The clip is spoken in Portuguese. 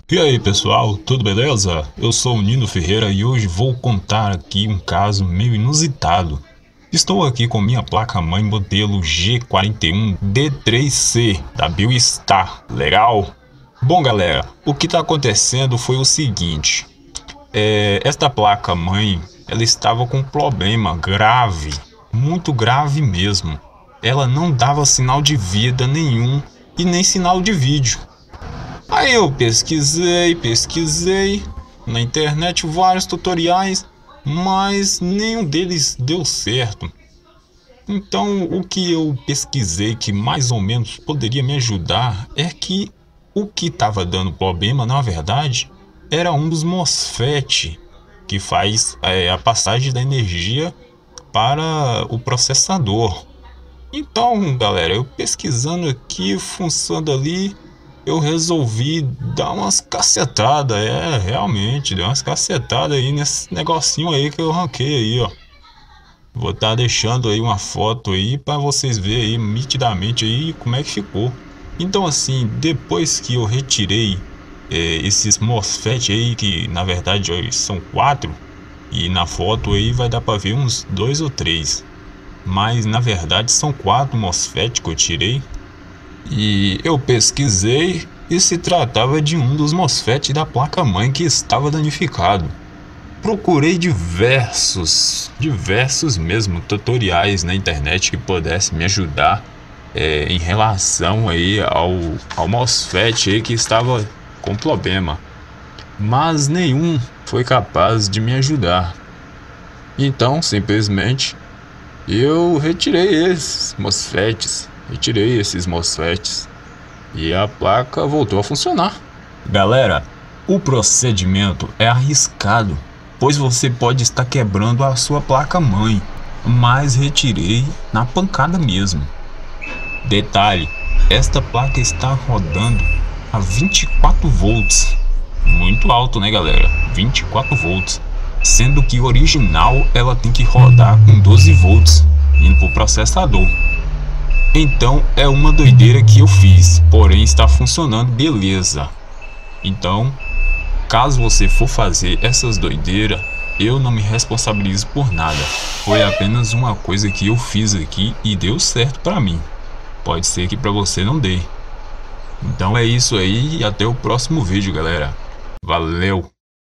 E aí pessoal, tudo beleza? Eu sou o Nino Ferreira e hoje vou contar aqui um caso meio inusitado. Estou aqui com minha placa-mãe modelo G41D3C da Biostar. Legal? Bom galera, o que está acontecendo foi o seguinte. Esta placa-mãe, ela estava com um problema grave, muito grave mesmo. Ela não dava sinal de vida nenhum e nem sinal de vídeo. Aí eu pesquisei na internet vários tutoriais, mas nenhum deles deu certo. Então o que eu pesquisei que mais ou menos poderia me ajudar é que o que estava dando problema, na verdade, era um dos MOSFET que faz a passagem da energia para o processador. Então, galera, eu pesquisando aqui, funcionando ali, eu resolvi dar umas cacetadas, realmente, dei umas cacetadas aí nesse negocinho aí que eu ranquei aí, ó. Vou estar deixando aí uma foto aí para vocês verem aí nitidamente aí como é que ficou. Então assim, depois que eu retirei esses MOSFET aí, que na verdade são 4, e na foto aí vai dar para ver uns 2 ou 3. Mas na verdade são 4 MOSFET que eu tirei. E eu pesquisei e se tratava de um dos MOSFET da placa-mãe que estava danificado. Procurei diversos mesmo tutoriais na internet que pudessem me ajudar em relação aí ao MOSFET aí que estava com problema, mas nenhum foi capaz de me ajudar. Então simplesmente eu retirei esses MOSFETs e a placa voltou a funcionar. Galera, o procedimento é arriscado, pois você pode estar quebrando a sua placa-mãe, mas retirei na pancada mesmo. Detalhe, esta placa está rodando a 24 volts, muito alto, né galera? 24 volts, sendo que o original ela tem que rodar com 12 volts indo para o processador. Então é uma doideira que eu fiz, porém está funcionando beleza. Então, caso você for fazer essas doideiras, eu não me responsabilizo por nada. Foi apenas uma coisa que eu fiz aqui e deu certo para mim. Pode ser que para você não dê. Então é isso aí e até o próximo vídeo, galera. Valeu!